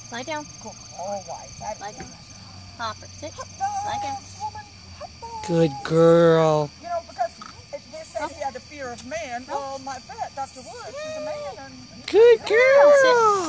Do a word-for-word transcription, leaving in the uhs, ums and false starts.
Lie down. Good boy. Lie down. Hopper, sit. Hot Lie down. dogs, woman. Hot dogs. Good girl. You know, because it, they said he had the fear of man. Well, my vet, Doctor Woods, is a man. And Good girl.